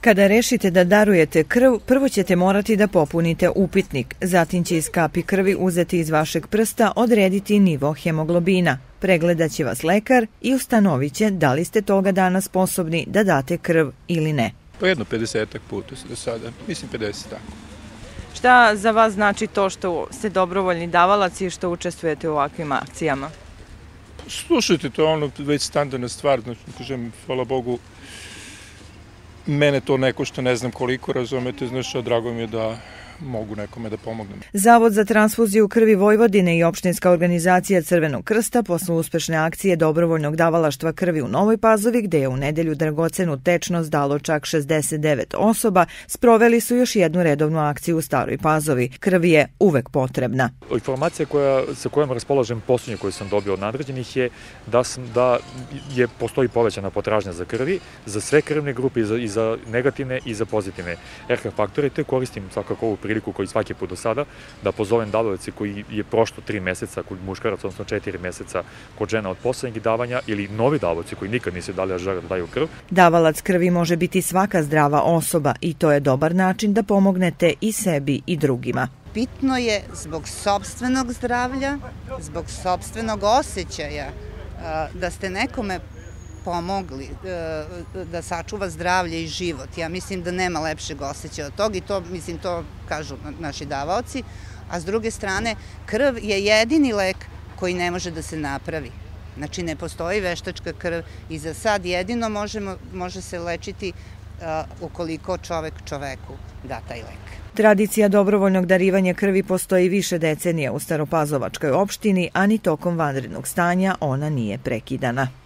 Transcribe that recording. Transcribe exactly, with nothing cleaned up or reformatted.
Kada rešite da darujete krv, prvo ćete morati da popunite upitnik, zatim će iz kapi krvi uzeti iz vašeg prsta odrediti nivo hemoglobina. Pregledat će vas lekar i ustanovit će da li ste toga dana sposobni da date krv ili ne. Pa jedno pedesetak puta do sada, mislim pedeset tako. Šta za vas znači to što ste dobrovoljni davalac i što učestvujete u ovakvim akcijama? Slušajte, to je ono već standardna stvar, znači, kažem, hvala Bogu, mene to ne košta, ne znam koliko, razumete, znači, drago mi je da mogu nekome da pomognem. Zavod za transfuziju krvi Vojvodine i opštinska organizacija Crvenog krsta posle uspešne akcije dobrovoljnog davalaštva krvi u Novoj Pazovi, gde je u nedelju dragocenu tečnost dalo čak šezdeset devet osoba, sproveli su još jednu redovnu akciju u Staroj Pazovi. Krv je uvek potrebna. Informacija koja, sa kojom raspolažem posljednje koju sam dobio od nadređenih je da, sam, da je, postoji povećana potražnja za krvi, za sve krvne grupe, i za, i za negativne i za pozitivne er ha faktore, te koristim svakako ovu priliku koji svaki put do sada, da pozovem davaoce koji je prošlo tri meseca kod muškaraca, odnosno četiri meseca kod žena od poslednjeg davanja, ili novi davaoci koji nikad nisu dali, a žele da daju krv. Davalac krvi može biti svaka zdrava osoba i to je dobar način da pomognete i sebi i drugima. Bitno je zbog sopstvenog zdravlja, zbog sopstvenog osjećaja da ste nekome pomogli da sačuva zdravlje i život. Ja mislim da nema lepšeg osjećaja od toga i to, mislim, to kažu naši davaoci. A s druge strane, krv je jedini lek koji ne može da se napravi. Znači, ne postoji veštačka krv i za sad jedino možemo, može se lečiti ukoliko čovek čoveku da taj lek. Tradicija dobrovoljnog darivanja krvi postoji više decenija u Staropazovačkoj opštini, a ni tokom vanrednog stanja ona nije prekidana.